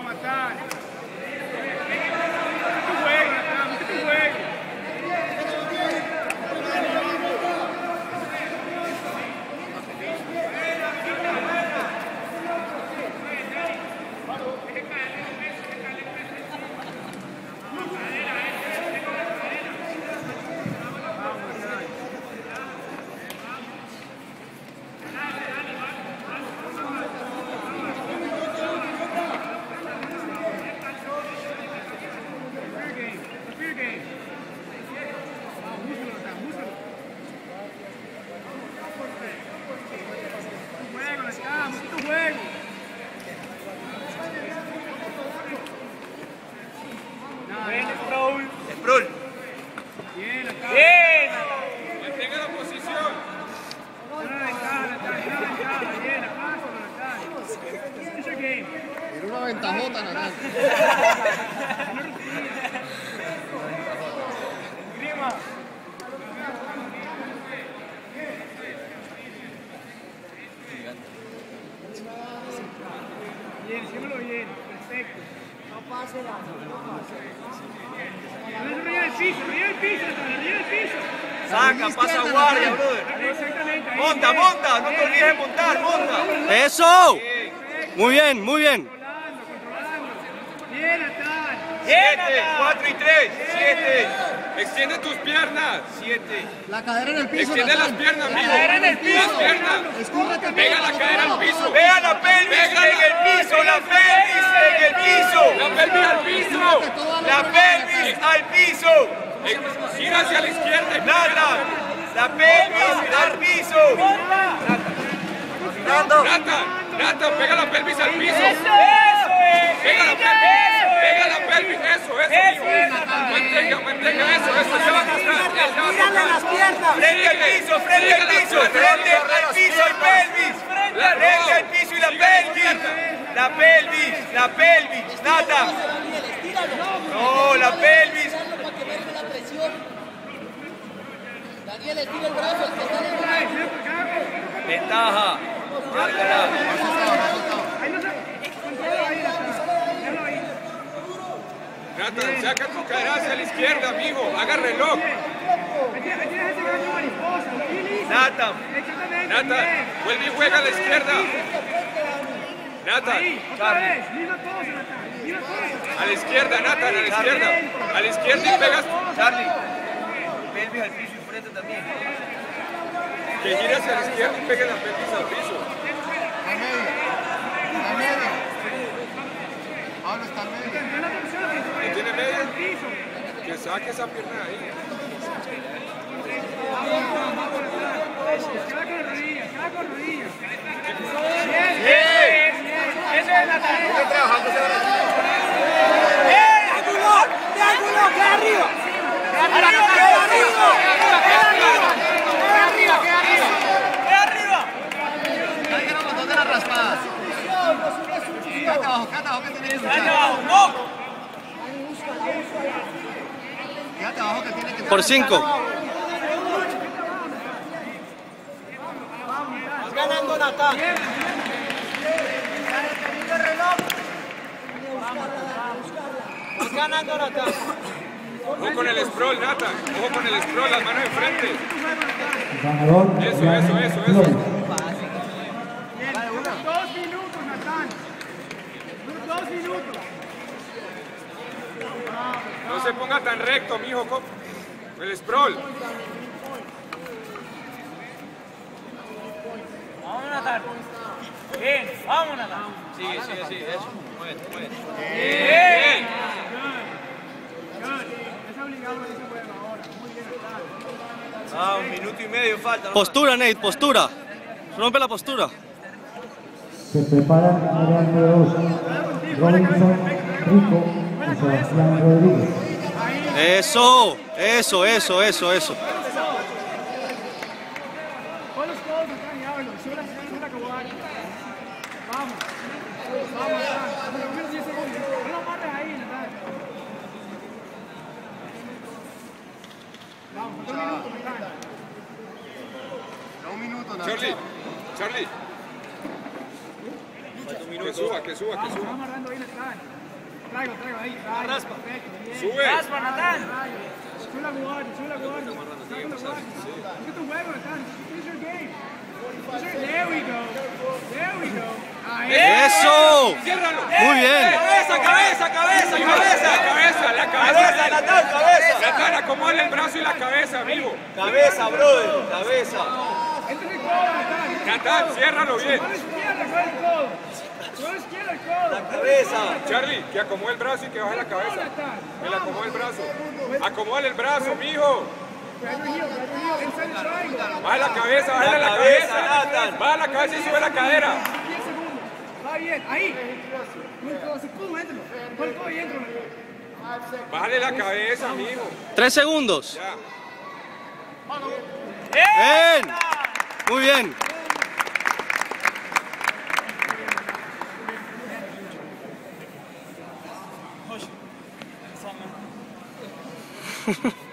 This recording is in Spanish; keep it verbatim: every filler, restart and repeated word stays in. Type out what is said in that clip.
Natán. Tu juego, Natán, tu juego. Una ventajota, Natán. Grima. Bien, síguelo bien, perfecto. No pase la, no pase. No llega al piso, no llega al piso, no llega al piso. Saca, pasa guardia, brother. Exactamente. Monta, monta, no te olvides de montar, monta. ¡Eso! Muy bien, muy bien. Controlando, controlando. Bien, atrás. Siete, cuatro y tres, siete. Extiende tus piernas. Siete. La cadera en el piso, Extiende las Natán. piernas, La mijo. cadera en el piso. Las piernas. Escúrrete, Pega mijo, la cadera al otro lado. piso. Pega la pelvis en el piso, la pelvis en el piso. La pelvis al piso. La pelvis al piso. Gira hacia la izquierda. Nata. La pelvis al piso. Nata. Nata. Nata, pega la pelvis al piso. Pega la pelvis. Pega la pelvis. Eso, eso, mijo. Mantenga, mantenga eso, eso. Se va a arrastrar. Tírale las piernas. Frente al piso, frente al piso, frente al piso y pelvis. Frente al piso y la pelvis. La pelvis, la pelvis, Nata. No, la pelvis. Para que baje la presión. Daniel, estira el brazo, el que está en el brazo. Ventaja. Márcala. Nata, saca tu cara hacia la izquierda, amigo. Haga reloj. Nata. Nata, vuelve y juega a la izquierda. Nata. A la izquierda, Nata, a la izquierda. A la izquierda y pegas. Charlie. Pelvis al piso y frente también. Que gire hacia la izquierda y pegue la pelvis al piso. A medio. A medio. Pablo está a medio. ¿No tiene media? Que saque esa pierna ahí. Queda con rodillas, queda con rodillas. ¡Bien! Ese es Natán. Estoy trabajando ese brazo. ¡Eh! ¡Ángulo! ¡De ángulo! ¡Queda arriba! ¡Queda arriba! ¡Queda arriba! ¡Queda arriba! ¡Queda arriba! ¡Queda arriba! Nadie que no mandó de la raspada. Quédate abajo, quédate abajo que tienes que luchar. ¡No! Quédate abajo que tienes que Por cinco. Vas ganando, Natán. Vas ganando, Natán. Ojo con el sprawl, Nata. Ojo con el sprawl, las manos enfrente. Ganador, Eso, Dani eso, eso, eso. Flores. Bien, dos minutos, Natán. Dos minutos. No se ponga tan recto, mijo. co- El sprawl. Vamos, Natán. Bien, vamos, Natán. Sigue, sigue, sigue. Eso. Muévete, muévete. Bien. Es obligado ese juego ahora. Muy bien, Natán. Ah, un minuto y medio falta. ¿no? Postura, Nate, postura. Rompe la postura. Se preparan mediante dos. Robinson Rico y Sebastián Rodríguez. Eso, eso, eso, eso, eso. Pon los codos, Natán, y háblalo. Sube la cintura como Dani. Vamos. Vamos, Natán. Por lo menos diez segundos. No lo mates ahí, Natán. Vamos, otro minuto, Natán. Un minuto, Natán. Charlie, Charlie. Que suba, que suba, que Vamos, suba. vamos amarrando ahí, Natán. traigo, traigo ahí. Traigo, Raspa. perfecto, bien. Sube. Raspa, Natán. Sube la guardia, sube la guardia. Saca la guardia. Look at the juego, Natán. Finish your game. Finish your- There we go. There we go. Ahí. ¡Eso! Ciérralo. Muy bien. Cabeza, cabeza, cabeza, cabeza. La cabeza, la cabeza. Natán, cabeza. Natán, acomoda el brazo y la cabeza, amigo. Cabeza, brother, cabeza. Entra el codo, Natán. Natán, ciérralo bien. Mano izquierda, coge el codo. Mano izquierda, el codo. Cabeza. Charlie, que acomode el brazo y que baje la cabeza. Que le acomode el brazo. Acomódale el brazo, mijo. Grab your heel, grab your heel. Inside the triangle. Baja la cabeza, baja la, La cabeza, cabeza. Nathan. Baja la cabeza y sube la cadera. diez segundos. Va bien, ahí. Con el codo, ese codo, éntralo. Con el codo y entro. Bájale la cabeza, mijo. Tres segundos. Ya. Bien. Muy bien. Sana.